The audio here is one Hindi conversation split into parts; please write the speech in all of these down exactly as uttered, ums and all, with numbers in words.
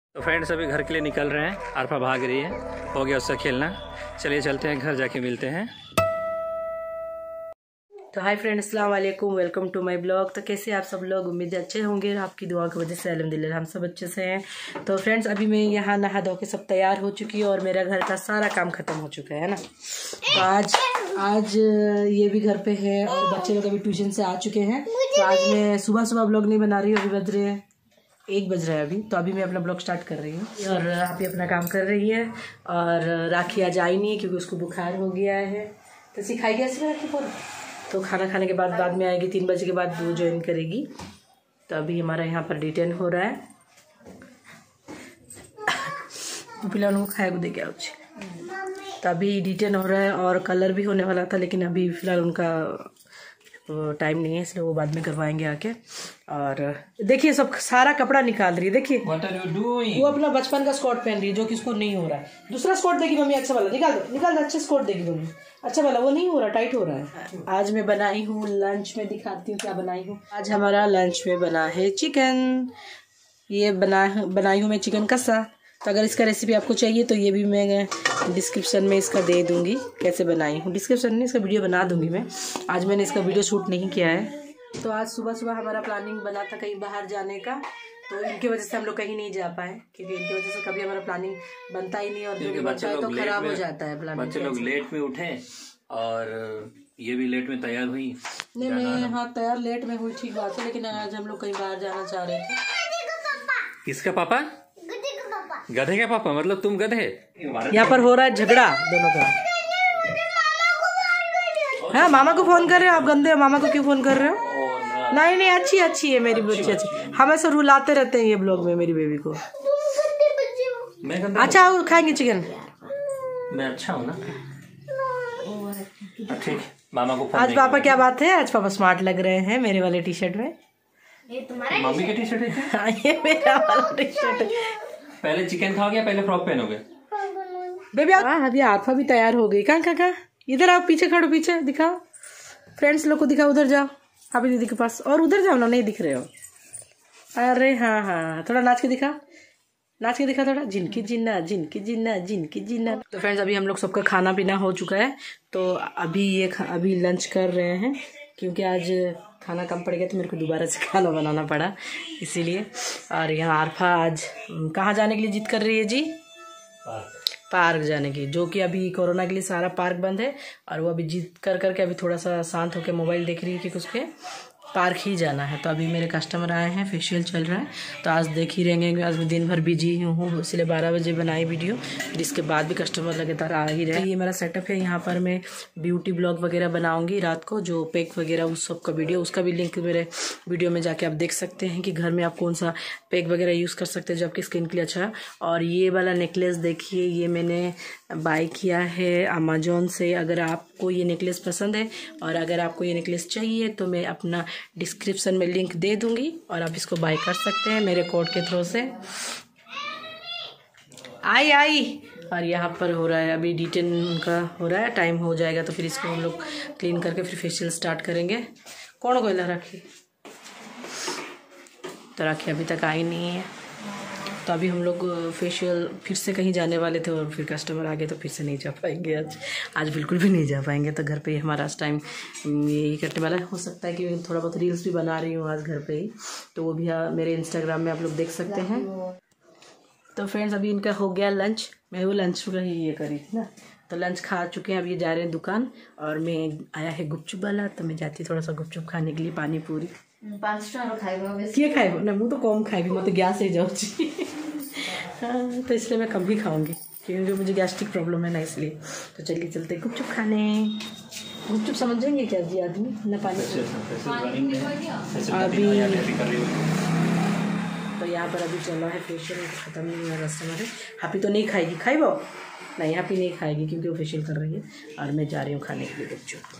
तो फ्रेंड्स अभी घर के लिए निकल रहे हैं। आरफा भाग रही है, हो गया उसका खेलना। चलिए चलते हैं, घर जाके मिलते हैं। तो हाय फ्रेंड्स, अस्सलाम वालेकुम, वेलकम टू माय ब्लॉग। तो कैसे आप सब लोग, उम्मीद अच्छे होंगे, आपकी दुआ की वजह से अल्हम्दुलिल्लाह हम सब अच्छे से हैं। तो फ्रेंड्स अभी मैं यहाँ नहा धो के सब तैयार हो चुकी हूँ और मेरा घर का सारा काम ख़त्म हो चुका है ना। तो आज आज ये भी घर पे है और बच्चे लोग अभी ट्यूशन से आ चुके हैं। तो आज मैं सुबह सुबह ब्लॉग नहीं बना रही हूँ, अभी बज रहे हैं एक बज रहा है अभी। तो अभी मैं अपना ब्लॉग स्टार्ट कर रही हूँ और आप अपना काम कर रही है। और राखी आज आई नहीं है क्योंकि उसको बुखार हो गया है। तो सिखाई गया इसमें राखी पर, तो खाना खाने के बाद बाद में आएगी, तीन बजे के बाद वो ज्वाइन करेगी। तो अभी हमारा यहाँ पर डिटेन हो रहा है। तो फिलहाल उनको खाए को दे गया उसे। तो अभी डिटेन हो रहा है और कलर भी होने वाला था, लेकिन अभी फ़िलहाल उनका टाइम नहीं है, इसलिए वो बाद में करवाएंगे आके। और देखिए सब सारा कपड़ा निकाल रही है, देखिए वो अपना बचपन का स्कर्ट पहन रही है जो कि उसको नहीं हो रहा है। दूसरा स्कर्ट देगी मम्मी, अच्छा वाला निकाल दो, निकाल दो, अच्छा स्कर्ट देगी मम्मी, अच्छा वाला, वो नहीं हो रहा, टाइट हो रहा है। आज मैं बनाई हूँ लंच में, दिखाती हूँ क्या बनाई हूँ। आज हमारा लंच में बना है चिकन। ये बना बनाई हूँ मैं चिकन कसा। तो अगर इसका रेसिपी आपको चाहिए तो ये भी मैं डिस्क्रिप्शन में इसका दे दूंगी, कैसे बनाई हूँ। डिस्क्रिप्शन में इसका वीडियो बना दूंगी मैं। आज मैंने इसका वीडियो शूट नहीं किया है। तो आज सुबह सुबह हमारा प्लानिंग बना था कहीं बाहर जाने का, तो इनकी वजह से हम लोग कहीं नहीं जा पाए, क्योंकि इनकी वजह से कभी हमारा प्लानिंग बनता ही नहीं, और जो भी बनता है तो खराब हो जाता है प्लानिंग। बच्चे लोग लेट में उठे और ये भी लेट में तैयार हुई। नहीं मैं हाँ तैयार लेट में हुई, ठीक बात है, लेकिन आज हम लोग कहीं बाहर जाना चाह रहे थे। किसका पापा? गधे का पापा, मतलब तुम गधे। यहाँ पर हो रहा है झगड़ा दोनों का। हाँ मामा को फोन कर रहे हो आप, गंदे हो, मामा को क्यों फोन कर रहे हो? नहीं नहीं अच्छी अच्छी है मेरी बच्ची, अच्छी। हम ऐसे रुलाते रहते हैं ये ब्लॉग में मेरी बेबी को। अच्छा वो खाएंगे चिकन, मैं अच्छा हूँ ना, ठीक। मामा को आज पापा क्या बात है, आज पापा स्मार्ट लग रहे हैं मेरे वाले टी शर्ट में। ये तुम्हारा मम्मी का टी शर्ट है? हाँ ये मेरा वाला टी शर्ट है। पहले चिकन खाओगे या पहले फ्रॉक पहनोगे? बेबी हाँ अभी आरफा भी तैयार हो गई। कहाँ कहाँ कहाँ, इधर आओ, पीछे खड़ो, पीछे दिखाओ, फ्रेंड्स लोग को दिखाओ, उधर जाओ हाफी दीदी के पास, और उधर जाओ ना, नहीं दिख रहे हो। अरे हाँ हाँ थोड़ा नाच के दिखा, नाच के दिखा थोड़ा, जिनकी जिन्ना जिनकी जिन्ना जिनकी जिन्ना। तो फ्रेंड्स अभी हम लोग सबका खाना पीना हो चुका है। तो अभी ये अभी लंच कर रहे हैं, क्योंकि आज खाना कम पड़ गया तो मेरे को दोबारा से खाना बनाना पड़ा, इसीलिए। और यहाँ आरफा आज कहाँ जाने के लिए जिद कर रही है जी? पार्क पार्क जाने की, जो कि अभी कोरोना के लिए सारा पार्क बंद है। और वो अभी जिद कर करके अभी थोड़ा सा शांत होकर मोबाइल देख रही है कि उसके पार्क ही जाना है। तो अभी मेरे कस्टमर आए हैं, फेशियल चल रहा है, तो आज देख ही रहेंगे। आज मैं दिन भर बिजी हूँ, इसलिए बारह बजे बनाई वीडियो, फिर इसके बाद भी कस्टमर लगातार आ ही रहे। ये मेरा सेटअप है, यहाँ पर मैं ब्यूटी ब्लॉग वगैरह बनाऊंगी रात को, जो पैक वगैरह उस सब का वीडियो, उसका भी लिंक मेरे वीडियो में जाके आप देख सकते हैं कि घर में आप कौन सा पैक वगैरह यूज़ कर सकते हैं जो आपकी स्किन के लिए अच्छा है। और ये वाला नेकलेस देखिए, ये मैंने बाय किया है अमेजोन से। अगर आपको ये नेकलेस पसंद है और अगर आपको ये नेकलेस चाहिए तो मैं अपना डिस्क्रिप्शन में लिंक दे दूंगी और आप इसको बाय कर सकते हैं मेरे कोड के थ्रू से। आई आई और यहाँ पर हो रहा है अभी डिटेन का हो रहा है, टाइम हो जाएगा तो फिर इसको हम लोग क्लीन करके फिर फेशियल स्टार्ट करेंगे। कौन कोयला राखी? तो राखी अभी तक आई नहीं है। तो अभी हम लोग फेशियल फिर से कहीं जाने वाले थे और फिर कस्टमर आ गए तो फिर से नहीं जा पाएंगे आज आज बिल्कुल भी नहीं जा पाएंगे। तो घर पे ही हमारा आज टाइम यही कटने वाला है। हो सकता है कि थोड़ा बहुत रील्स भी बना रही हूँ आज घर पे ही, तो वो भी मेरे इंस्टाग्राम में आप लोग देख सकते हैं। तो फ्रेंड्स अभी इनका हो गया लंच, मैं वो लंच का ही ये करी थी ना। तो लंच खा चुके हैं, अभी जा रहे हैं दुकान। और मैं आया है गुपचुप वाला, तो मैं जाती थोड़ा सा गुपचुप खाने के लिए, पानी पूरी पाँच टका खाएगा किए खाए ना, मुँह तो कम खाएगी, मैं तो गैस ही जाऊँगी। हाँ तो इसलिए मैं कम ही खाऊंगी क्योंकि मुझे गैस्ट्रिक प्रॉब्लम है ना, इसलिए। तो चलिए चलते गुपचुप खाने। गुपचुप समझेंगे क्या जी आदमी ना, पानी अभी। तो यहाँ पर अभी चल रहा है फेशियल, ख़त्म नहीं हुआ, कस्टमर है। हैप्पी तो नहीं खाएगी, खाई वो नहीं, हैप्पी नहीं खाएगी क्योंकि वो फेशियल कर रही है और मैं जा रही हूँ खाने के लिए गुपचुप।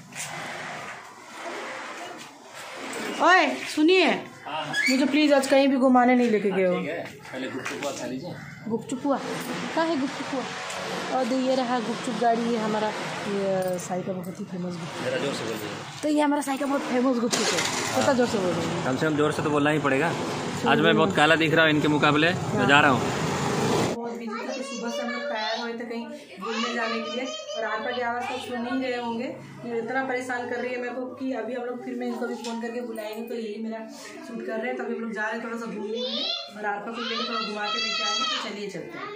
ओए सुनिए, मुझे प्लीज़ आज कहीं भी घुमाने नहीं लेके गए हो। पहले गुपचुप खा लीजिए। गुपचुप हुआ कहाँ है? गुपचुप हुआ और ये रहा गुपचुप गाड़ी, ये हमारा ये साई का बहुत ही फेमस गुपचुप। जोर से बोलिए। तो ये हमारा साई का बहुत फेमस गुपचुप है, पता जोर से बोल रही है। कम से कम जोर से तो बोलना ही पड़ेगा। आज मैं बहुत काला दिख रहा हूँ इनके मुकाबले, मैं जा रहा हूँ। बहुत बिजी था, तो सुबह से हम लोग तैयार हुए थे कहीं घूमने जाने के लिए, और आरपा की आवाज़ तो सुन ही रहे होंगे, इतना परेशान कर रही है मेरे को कि अभी हम लोग फिर मैं इनको भी फ़ोन करके बुलाएंगे, तो यही मेरा शूट कर रहे हैं। तो अभी हम लोग जा रहे हैं थोड़ा सा घूमने के लिए, और आरपा को लेकर थोड़ा घुमा के लेके आएंगे। तो चलिए चलते हैं।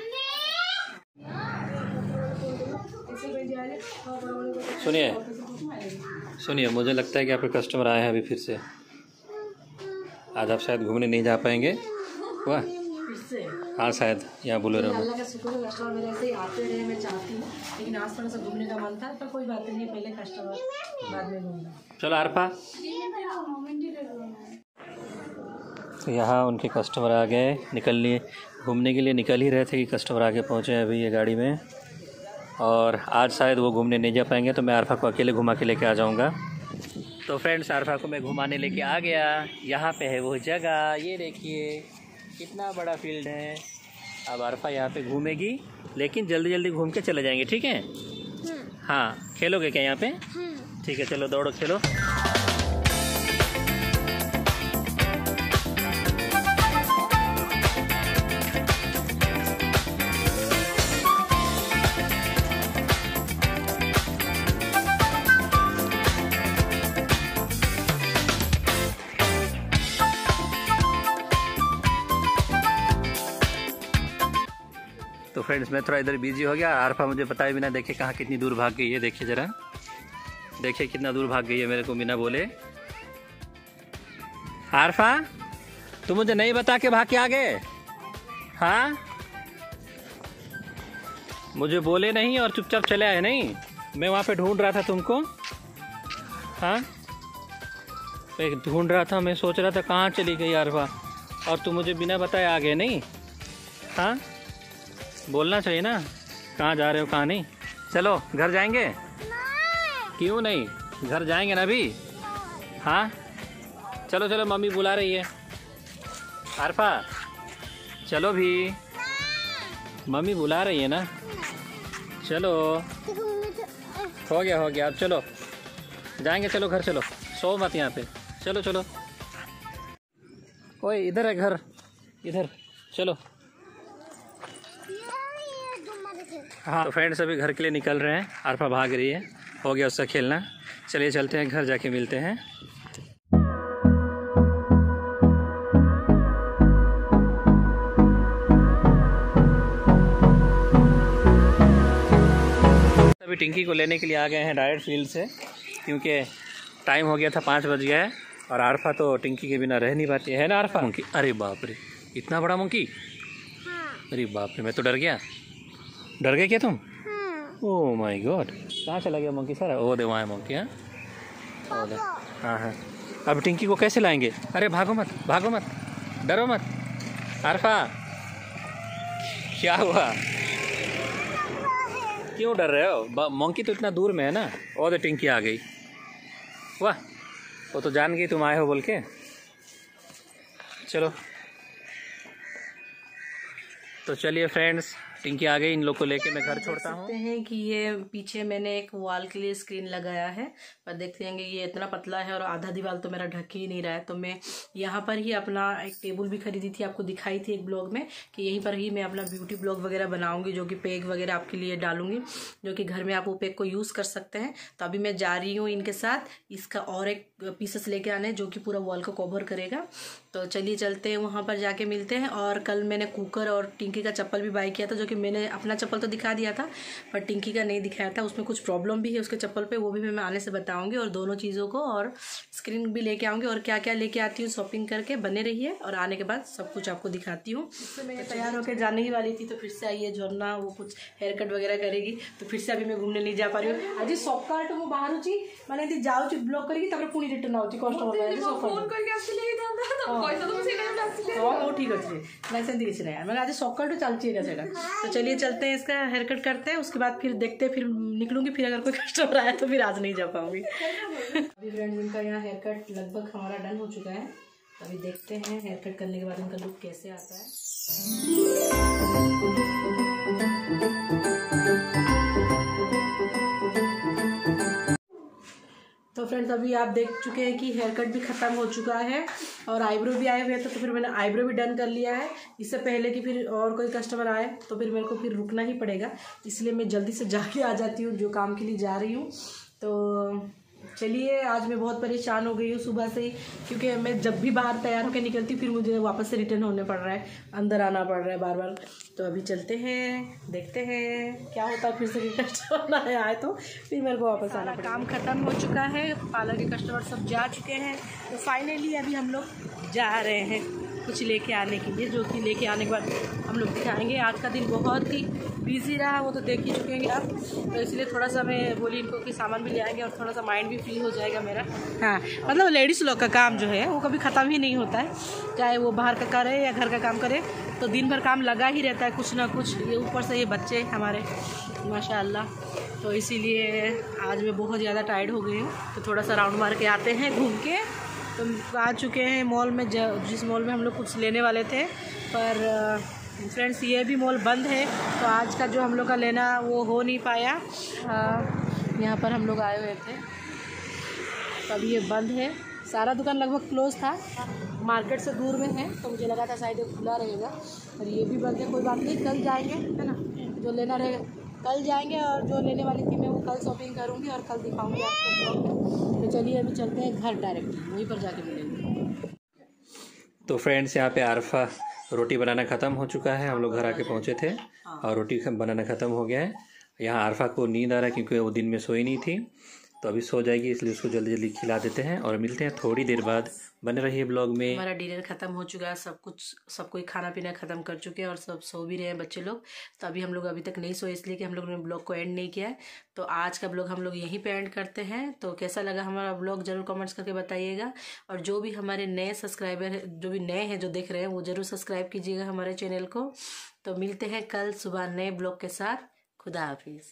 सुनिए सुनिए, मुझे लगता है कि आपके कस्टमर आए हैं अभी फिर से। आज आप शायद घूमने नहीं जा पाएंगे। वाह, हाँ शायद यहाँ बोलेरो में। अल्लाह का शुक्र है, कस्टमर मेरे ऐसे ही आते रहे, मैं चाहती हूँ, लेकिन आज थोड़ा सा घूमने का मन था, पर कोई बात नहीं, पहले कस्टमर बाद में घूमना। चलो आरपा, तो यहाँ उनके कस्टमर आ गए, निकल लिए घूमने के लिए, निकल ही रहे थे कि कस्टमर आगे पहुँचे अभी ये गाड़ी में। और आज शायद वो घूमने नहीं जा पाएंगे, तो मैं आरफा को अकेले घुमा के लेके आ जाऊँगा। तो फ्रेंड्स, आरफा को मैं घुमाने लेके आ गया। यहाँ पे है वो जगह, ये देखिए कितना बड़ा फील्ड है। अब आरफा यहाँ पे घूमेगी, लेकिन जल्दी जल्दी घूम के चले जाएंगे, ठीक है? हाँ, खेलोगे क्या यहाँ पे? ठीक है, चलो दौड़ो, खेलो। तो फ्रेंड्स, मैं थोड़ा इधर बिजी हो गया। आरफा मुझे बताए बिना देखे कहाँ कितनी दूर भाग गई है। देखिए ज़रा, देखिए कितना दूर भाग गई है मेरे को बिना बोले। आरफा, तुम मुझे नहीं बता के भाग के आ गए? हाँ, मुझे बोले नहीं और चुपचाप चले आए। नहीं, मैं वहाँ पे ढूंढ रहा था तुमको। हाँ, मैं ढूंढ रहा था, मैं सोच रहा था कहाँ चली गई आरफा, और तुम मुझे बिना बताए आ गए। नहीं, हाँ, बोलना चाहिए ना कहाँ जा रहे हो कहाँ नहीं। चलो घर जाएंगे? नहीं। क्यों नहीं? घर जाएंगे ना अभी। हाँ, चलो चलो, मम्मी बुला रही है। आरफा चलो भी, मम्मी बुला रही है ना। चलो, हो गया हो गया, अब चलो जाएंगे। चलो घर चलो, सो मत यहाँ पे। चलो चलो, ओए इधर है घर, इधर चलो। हाँ, तो फ्रेंड्स अभी घर के लिए निकल रहे हैं। आरफा भाग रही है, हो गया उसका खेलना। चलिए चलते हैं, घर जाके मिलते हैं। अभी टिंकी को लेने के लिए आ गए हैं डायरेक्ट फील्ड से, क्योंकि टाइम हो गया था, पाँच बज गया है, और आरफा तो टिंकी के बिना रह नहीं पाती है ना आरफा? मंकी, अरे बाप रे, इतना बड़ा मंकी! अरे बाप रे, मैं तो डर गया। डर गए क्या तुम? ओह माय गॉड, कहाँ चला गया मंकी सारा? ओ दे, वहाँ है मंकी। हाँ हाँ हाँ, अब टिंकी को कैसे लाएंगे? अरे भागो मत, भागो मत, डरो मत। आरफा, क्या हुआ? क्यों डर रहे हो? मंकी तो इतना दूर में है ना। ओ दे, टिंकी आ गई। वाह, वो तो जान गई तुम आए हो बोल के। चलो, तो चलिए फ्रेंड्स, टिंकी आ गई, इन लोग को लेके मैं घर छोड़ता हूँ। देखते हैं कि ये पीछे मैंने एक वॉल के लिए स्क्रीन लगाया है, पर देखते हैं कि ये इतना पतला है और आधा दीवार तो मेरा ढक ही नहीं रहा है। तो मैं यहाँ पर ही अपना एक टेबल भी खरीदी थी, आपको दिखाई थी एक ब्लॉग में, कि यहीं पर ही मैं अपना ब्यूटी ब्लॉग वगैरह बनाऊंगी, जो कि पेग वगैरह आपके लिए डालूंगी, जो कि घर में आप वो पेग को यूज़ कर सकते हैं। तो अभी मैं जा रही हूँ इनके साथ इसका और एक पीसेस लेके आने, जो कि पूरा वॉल को कवर करेगा। तो चलिए चलते हैं, वहाँ पर जाके मिलते हैं। और कल मैंने कुकर और टिंकी का चप्पल भी बाय किया था, जो कि मैंने अपना चप्पल तो दिखा दिया था, पर टिंकी का नहीं दिखाया था। उसमें कुछ प्रॉब्लम भी है उसके चप्पल पे, वो भी मैं आने से बताऊंगी, और दोनों चीज़ों को, और स्क्रीन भी लेके आऊँगी, और क्या क्या लेके आती हूँ शॉपिंग करके। बने रहिए, और आने के बाद सब कुछ आपको दिखाती हूँ। इससे मैं तैयार होकर जाने ही वाली थी, तो फिर से आई है झरना, वो कुछ हेयर कट वगैरह करेगी, तो फिर से अभी मैं घूमने नहीं जा पा रही हूँ। आज सकाल तो बाहर मैंने जाऊँ ब्लॉग करी, पुणी रिटर्न आऊँ कस्टमर हाँ ठीक अच्छे मैं सेमती किसी नहीं मैंने आज सकाल चलती है सेटा। तो चलिए चलते हैं, इसका हेयर कट करते हैं, उसके बाद फिर देखते हैं, फिर निकलूंगी। फिर अगर कोई कस्टमर आया तो फिर आज नहीं जा पाऊंगी। अभी फ्रेंड्स, इनका यहाँ हेयर कट लगभग हमारा डन हो चुका है। अभी देखते हैं हेयर कट करने के बाद इनका लुक कैसे आता है। तो फ्रेंड्स अभी आप देख चुके हैं कि हेयर कट भी ख़त्म हो चुका है और आईब्रो भी आए हुए थे, तो फिर मैंने आईब्रो भी डन कर लिया है। इससे पहले कि फिर और कोई कस्टमर आए तो फिर मेरे को फिर रुकना ही पड़ेगा, इसलिए मैं जल्दी से जाके आ जाती हूँ जो काम के लिए जा रही हूँ। तो चलिए, आज मैं बहुत परेशान हो गई हूँ सुबह से ही, क्योंकि मैं जब भी बाहर तैयार होकर निकलती हूँ फिर मुझे वापस से रिटर्न होने पड़ रहा है, अंदर आना पड़ रहा है बार बार। तो अभी चलते हैं, देखते हैं क्या होता है, फिर से कस्टमर आए तो फिर मेरे को वापस आना पड़ेगा। काम ख़त्म हो चुका है, पार्लर के कस्टमर सब जा चुके हैं, तो फाइनली अभी हम लोग जा रहे हैं कुछ लेके आने के लिए, जो कि लेके आने के बाद हम लोग दिखाएंगे। आज का दिन बहुत ही बिजी रहा, वो तो देख ही चुके हैं आप, तो इसलिए थोड़ा सा मैं बोली इनको कि सामान भी ले आएंगे और थोड़ा सा माइंड भी फ्री हो जाएगा मेरा। हाँ, मतलब लेडीज़ लोग का काम जो है वो कभी ख़त्म ही नहीं होता है, चाहे वो बाहर का करे या घर का काम करे, तो दिन भर काम लगा ही रहता है कुछ ना कुछ। ये ऊपर से ये बच्चे हमारे माशाल्लाह, तो इसीलिए आज मैं बहुत ज़्यादा टायर्ड हो गई हूँ। तो थोड़ा सा राउंड मार के आते हैं घूम के। तो आ चुके हैं मॉल में, जिस मॉल में हम लोग कुछ लेने वाले थे, पर फ्रेंड्स ये भी मॉल बंद है, तो आज का जो हम लोग का लेना वो हो नहीं पाया। यहाँ पर हम लोग आए हुए थे, तो अभी ये बंद है, सारा दुकान लगभग क्लोज था, मार्केट से दूर में है, तो मुझे लगा था शायद ये खुला रहेगा, और ये भी बंद है। कोई बात नहीं, कल जाएंगे, है ना, जो लेना रहेगा कल जाएंगे, और जो लेने वाली थी मैं वो कल शॉपिंग करूँगी और कल दिखाऊँगी आपको। तो चलिए अभी चलते हैं घर, डायरेक्ट वहीं पर जाके मिलेंगे। तो फ्रेंड्स यहाँ पे आरफा रोटी बनाना ख़त्म हो चुका है, हम लोग घर आके पहुँचे थे और रोटी बनाना ख़त्म हो गया है। यहाँ आरफा को नींद आ रहा है क्योंकि वो दिन में सोई नहीं थी, तो अभी सो जाएगी, इसलिए उसको जल्दी जल्दी खिला देते हैं और मिलते हैं थोड़ी देर बाद। बने रहिए ब्लॉग में। हमारा डिनर ख़त्म हो चुका है, सब कुछ सब कोई खाना पीना ख़त्म कर चुके हैं और सब सो भी रहे हैं बच्चे लोग। तो अभी हम लोग अभी तक नहीं सोए, इसलिए कि हम लोग ने ब्लॉग को एंड नहीं किया है। तो आज का ब्लॉग हम लोग यहीं पे एंड करते हैं। तो कैसा लगा हमारा ब्लॉग ज़रूर कमेंट्स करके बताइएगा, और जो भी हमारे नए सब्सक्राइबर जो भी नए हैं जो देख रहे हैं वो ज़रूर सब्सक्राइब कीजिएगा हमारे चैनल को। तो मिलते हैं कल सुबह नए ब्लॉग के साथ। खुदा हाफिज़।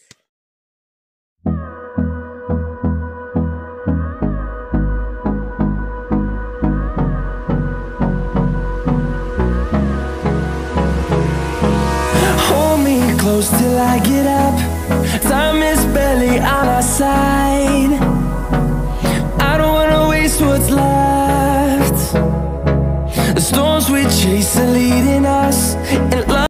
Close till I get up, time is barely on our side. I don't wanna waste what's left. The storms we chase are leading us, and